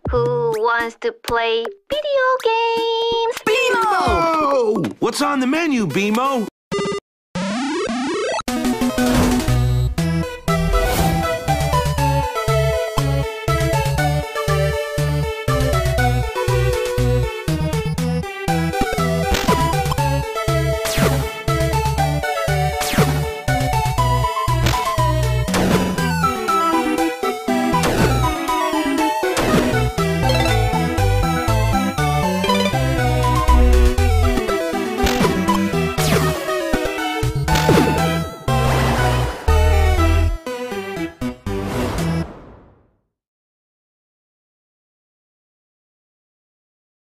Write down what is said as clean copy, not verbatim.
Who wants to play video games? Beemo! What's on the menu, Beemo?